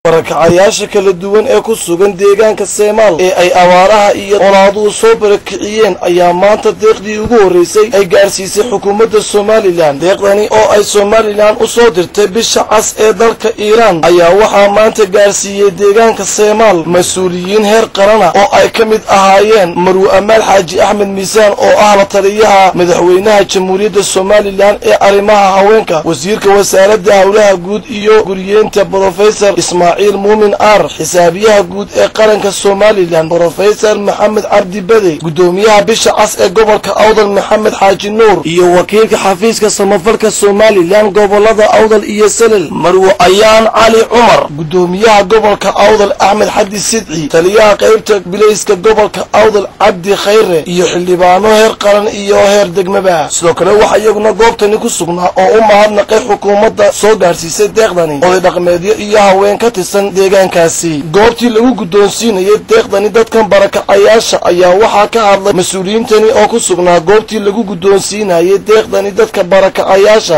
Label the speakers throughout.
Speaker 1: barakacayaasha kala duwan ee ku sugan deegaanka Seemaal ee ay abaaraha iyo olaaduhu soo barakiciyeen ayaa maanta deeqdii ugu horeysay ay gaarsiisay xukuumadda Somaliland. Deeqdani oo ay Somaliland u soo dirtay bisha cas ee dalka Iiraan ayaa waxaa maanta gaarsiiyay deegaanka Seemaal mas'uuliyiin heer qaran ah oo ay ka mid ahaayeen Marwo Amaal Xaaji Axmed Miisaan oo ah la taliyaha madaxweynaha Jamhuuriyadda Somaliland ee arrimaha haweenka, wasiirka wasaaradda hawlaha guud iyo guriyeenta Professor Ismaaciil Muumin Aar, xisaabiyaha guud ee qaranka Somaliland Professor Maxamed Cabdi Bade, gudoomiyaha bisha cas ee gobolka Awdal Maxamed Xaaji Nuur iyo wakiilka xafiiska samafalka Somaliland gobolada Awdal iyo Salel Marwo Ayaan Cali Cumar, gudoomiyaha gobolka Awdal Axmed Xadi Sidci, taliyaha qaybta bilayska gobolka Awdal Cabdi Khayre iyo xildhibaano heer qaran iyo heer degmaba. Sidoo kale waxa iyaguna goobtani ku sugnaa oo u mahadnaqay xukuumadda soo gaarsiisay deeqdani oday dhaqameedyo iyo haween ka tirsan deegaankaasi. Goobtii lagu guddoonsiinayay deeqdani dadkan barakacayaasha ayaa waxaa ka hadlay mas'uuliyiintani oo ku sugnaa goobtii lagu guddoonsiinayay deeqdani dadka barakacayaasha.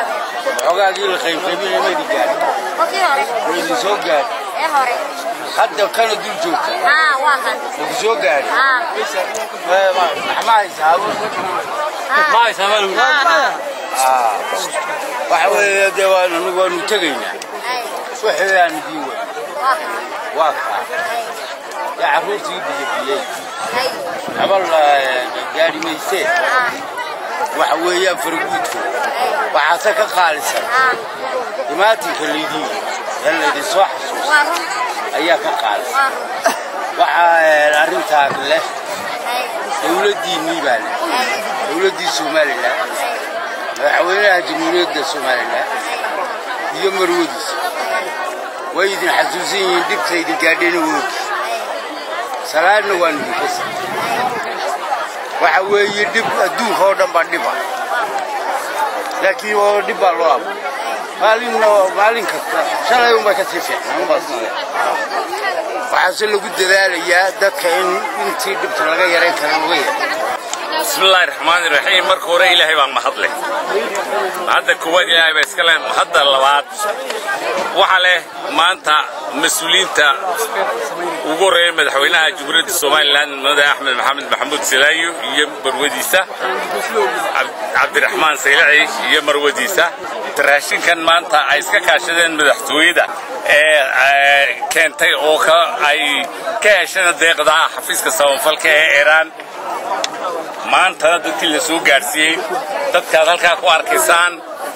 Speaker 2: hadda kana dul joogta waa soo gaari waxa weeye deewaanu waanu tagaynaa waxaan diiwa waa ka ya caruurtii biyay abal gaari meysay waxa weeye farguudku waxa ka qaalisan imaati kaleedii yalla soo xasuus ayaa ka qaalisan waxa arinta leh dawladii niibaan dawladii Somaliland madaxweynaha Jamhuuriyadda Somaliland iyo marwadiisa way idin xasuusin dibtayda gaadheen wood salaadna waan dikasa waxa weeye dib adduunka oo dhan baa dhiba laakiin oo dhib baa loo abo maalin kasta shalay uma ka tifaan waxaa lagu dadaalayaa dadka intii dhibta laga yareyn karo laga yareeyo.
Speaker 3: bismillahir rahmaanir rahiim. marka hore ilaahay baa mahadleh hadda kuwad ilaahay baa iska leh hadda labaad waxa leh maanta mas'uuliyiinta ugu horeeyay madaxweynaha Jamhuuriyadda Somaliland madaxweyne Axmed Maxamed Maxamuud Silaayo iyo marwadiisa Cabdiraxmaan Saylaci iyo marwadiisa raashinkan maanta ay iska kaashadeen madaxtooyada ee keentay oo ay ka hesheen deeqda xafiiska samafalka ee Iiraan. maanta dadkii la soo gaarsiiyay dadka halka ku arkaysaan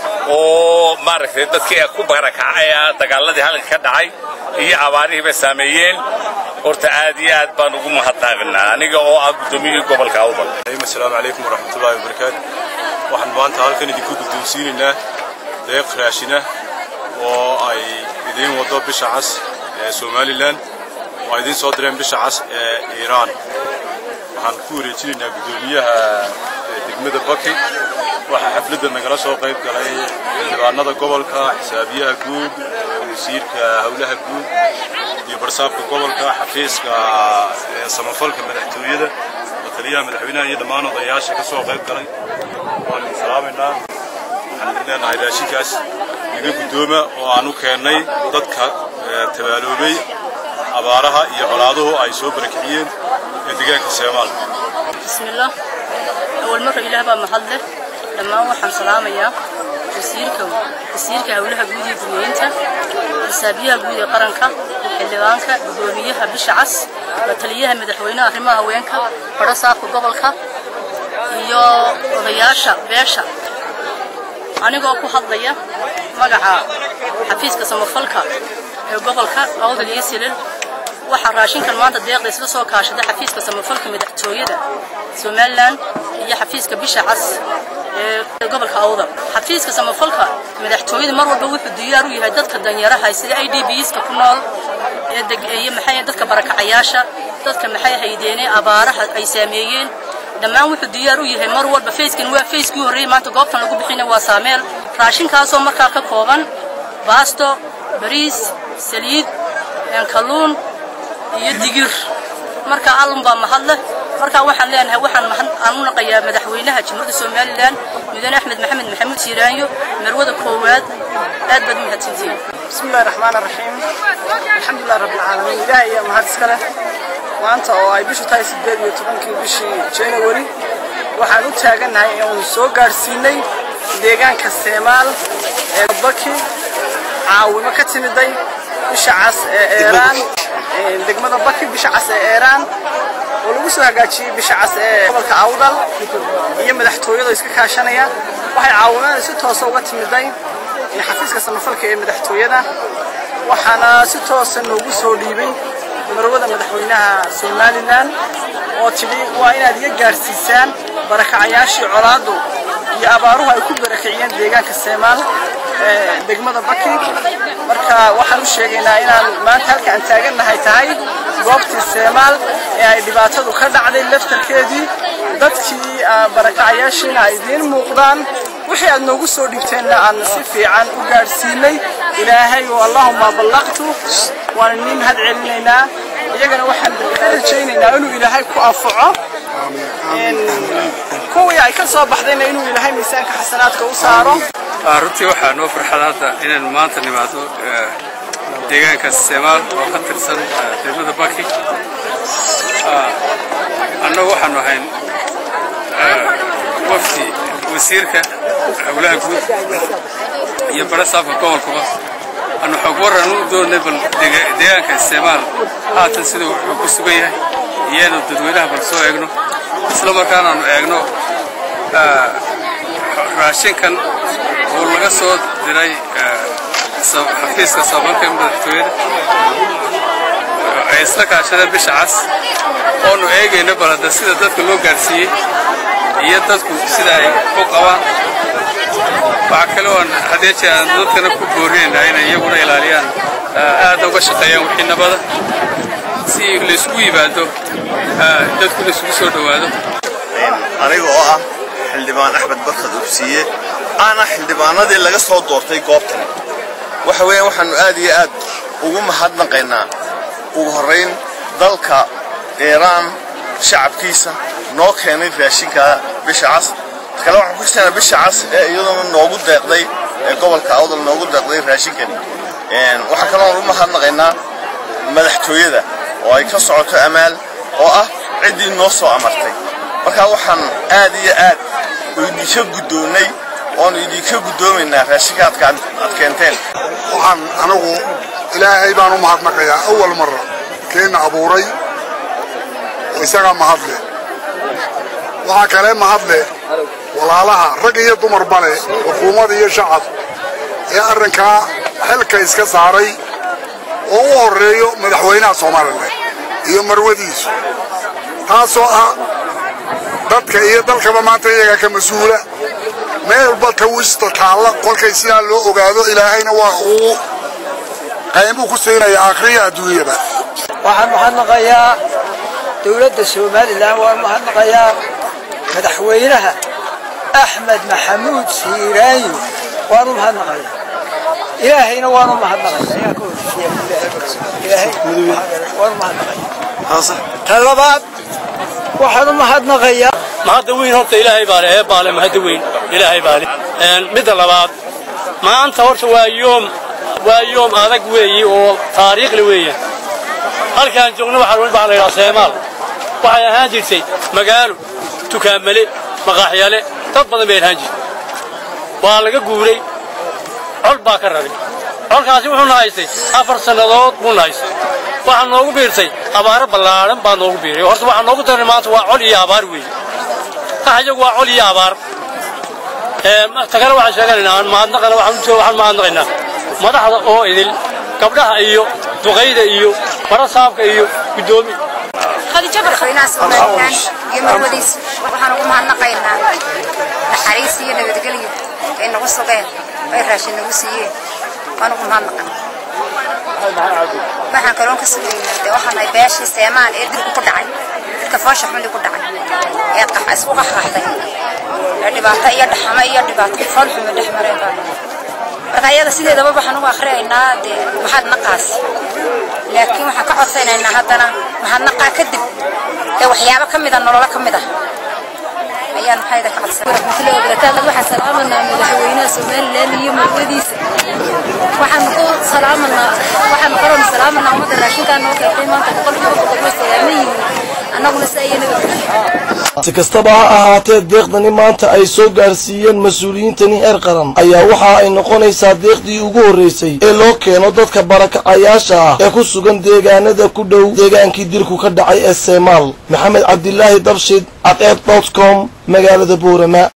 Speaker 3: oo maaragtay dadkii ku barakacay dagaaladii halka ka dhacay iyo abaarihii ba saameeyeen horta aad iyo aad baan ugu mahadnaqnaa aniga oo ah gudoomiyaha gobolka Awdal.
Speaker 4: Assalaamu alaykum wa rahmatullahi wa barakaatuh. waxaan maanta halkan idinku guddoonsiinaynaa deeq raashin ah oo ay idin wado bisha cas ee Somaliland oo idin soo direen bisha cas ee Iiraan. waxaan ku wareejinaynaa gudoomiyaha degmada Baki waxa xafladda nagala soo qayb galay xildhibaanada gobolka, xisaabiyaha guud, wasiirka hawlaha guud iyo barsaabka gobolka, xafiiska samafalka madaxtooyada, taliyaha madaxweynaha iyo dhammaan odayaasha ka soo qayb galay. waan salaameynaa waxaan leenahay raashinkaas iga gudooma oo aanu keenay dadka tabaaloobay abaaraha iyo colaaduhu ay soo barakiciyeen deegaanka Seemaal.
Speaker 5: bismillah awal marka ilaahay baa mahadleh dhammaan waxaan salaamayaa wasiirka hawlaha guud iyo guriyeenta, xisaabiyaha guud ee qaranka, xildhibaanka, gudoomiyaha bisha cas, la taliyaha madaxweynaha arrimaha haweenka, barsaabka gobolka iyo odayaasha beesha. anigoo ku hadlaya magaca xafiiska samafalka ee gobolka Awdal iyo Salel waxa raashinkan maanta deeqda isla soo kaashaday xafiiska samafalka madaxtooyada Somaliland iyo xafiiska bisha cas ee gobolka Awdal. xafiiska samafalka madaxtooyada mar walba wuxuu diyaar u yahay dadka danyaraha sida IDPs-ka ku nool ee maxay dadka barakacayaasha dadka maxay haydeenay abaaraha ay saameeyeen dhammaan wuxuu diyaar u yahay mar walba facekan waa facekii horeeyay maanta goobtan lagu bixinay waa Saameel. raashinkaas oo markaa ka kooban baasto, bariis, saliid, kalluun iyo digir. marka allan baa mahadleh. marka waxaan leenahay waxaan aanu naqayaa madaxweynaha Jamhuuriyadda Somaliland madaxweyne Axmed Maxamed Maxamuud Silaayo marwada koowaad aad baad mahadsantiin.
Speaker 6: bismillahir rahmaanir rahiim. إلهي يا مهندس كله وأنت أو أي بيشو تاي سبب يتبنك بيشي جنوري وحنو تاجنا هاي ونسوق جارسيني ديجان كاستعمال بكي عاوي كتير داي بشعص إيران دقمة بكي بشعص إيران ولو سوى جاتشي بشعص قبل كعودل يوم مدحتوي ذا يسكت عشانيا وحي عاونا ستة صوت مدين حفيز كسمفلك مدحتوي ذا وحنا ستة سنوجو سوليبين مروضة مدحوينها سوماليلان وتبي وين هذه جارسيسان بركة عياشي عرادو يأباروها يكون بركعيان ديجان كاستعمال دقمة بكي marka waxaan u sheegaynaa inaan maanta halka aan taaganahay tahay goobtii Soomaal ee ay dhibaatadu ka dhacday laftarkeedii dadkii barakacayaashiina ay idin muuqdaan wixii aad noogu soo dhigteenna aan si fiican u gaarsiinay ilaahay oo Allahumma ballaqtu waan nin had celinaynaa iyagana waxaan rajaynaynaa inuu ilaahay ku anfaco kuwii ay ka soo baxdayna inuu ilaahay miisaanka xasanaadka u saaro
Speaker 7: runtii waxaa noo farxadaada inaan maanta nimaado deegaanka Soomaal oo ka tirsan degmada Baki annagu waxaanu ahayn wafdi wasiirka howlaha guud iyo barasaabka gobolka أنا حقورنا نودون نبل ديانك السمال هذا سيدو كسبيه يانو تدوينها برسوا يجنو إسلام كانوا يجنو راشين كان والله صوت دراي حفيز كسبان كم بالتوين إسلاك عشان بيشعص أنو إيجي نبل هذا سيدا تدخلوا قرسي يدخل سيدا فوق أوان فعكلون هذيك ضد كنا كبورين هنا يقولون إلاليان هذا وش قيام وحين بذا سي لسوي بعده ضد كل سوي صدوا هذا
Speaker 8: أنا جوا حلدمان أحمد برخد أبسية أنا حلدمان هذا اللي قصة دورتي قابتنا وحوي وحن آدي وقوم حدنا قينا وهرين ذلك إيران شعب كيسة نوك هني في عشيكا بشعص كلام عن كل سنة بشعص يوم نوجود دقيق قبل كعودة نوجود دقيق راشين كني وحكنا روما حنا قلنا مدحتوي ذا ويكسرت أمال عندي النص وعمرتي وكاوحن آدي ويدي شو قدوني ويدي شو قدوم إن راشيكات كانتين
Speaker 9: وحن أنا إلهي بانو مهاتنا كيا أول مرة كنا أبوري ويسقى مهاتله وهكذا مهاتله walaalaha rag iyo dumar bale xukuumad iyo shacab ee arrinka xilka iska saaray oo u horeeyo madaxweynaha Soomaaliland iyo marwadiisu taasoo ah dadka iyo dalkaba maanta iyaga ka mas'uula meel balka wista taala qolkay sida loo ogaado ilaahayna waa uu qayb ku siinaya aakhiriya adduunyada
Speaker 10: waxaan mahadnaqayaa dawladda Soomaaliland waan mahadnaqayaa madaxweynaha أحمد محمود سيراني وانو مهنقيا إلهينا وانو مهنقيا إلهي وانو مهنقيا طلبات وحنو مهنقيا
Speaker 11: مهدوين هرت إلهي بالي بالي مهدوين إلهي بالي مثل بعض ما أنت هرت ويوم هذا قوي وتاريخ لويه هل كان جونا وحرون بالي راسمال وحيا هاجر سي مقالو تكملي مقاحيالي تطبق بين هنجي والله جوري عل باكرري عل كاسي وحنا هايسي أفر سنوات مون هايسي وحنا نوجو بيرسي أبار بلارم بانوجو بيري وهرت وحنا نوجو ترمات وعلي أبار وي كحاجة وعلي أبار تكلم واحد شغلنا ما عندنا كلام واحد شو واحد ما عندنا ما ده هذا أو إذا قبلها أيو تغير أيو مرة صعب أيو بدومي
Speaker 12: خلي جبر خلينا سوماليان يمر وديس وحنا ما نقينا الحريسي نبتقلي إنه قصقين غير شيء نقصيه وأنا ما نقينا ما حنكرون كسبين وحنا يباش استعمال إدري كودعي كفاش حمل كودعي يقطع أسوق حاطين الدباتة يدحما يدباتة فرح من الدحمرين رأيي سيدي دابا waxaan ugu akhriyeynaa maxad naqaas laakiin waxa ka codsaynaa hadana maxad naqaa kadib waxyaabo kamid ah nolol kamid ah ayaan hayda ka codsanaa
Speaker 5: barakaad waxa salaamanaa madaxweynaha Soomaaliland iyo marwadiisa waxaan ku salaamanaa
Speaker 12: ummadda raashinkaa noo keentay maanta boqolkiiba boqol way salaaman yihiin annaguna si ayay naga
Speaker 1: si kastaba ha ahaatee deeqdani maanta ay soo gaarsiiyeen mas-uuliyiintani heer qaran ayaa waxa ay noqonaysaa deeqdii ugu horreysay ee loo keeno dadka barakacayaasha ah ee ku sugan deegaanada ku dhow deegaankii dilku ka dhacay ee Seemaal. Maxamed Cabdilaahi Dabshid, Aqeeb.com, magaalada Boorama.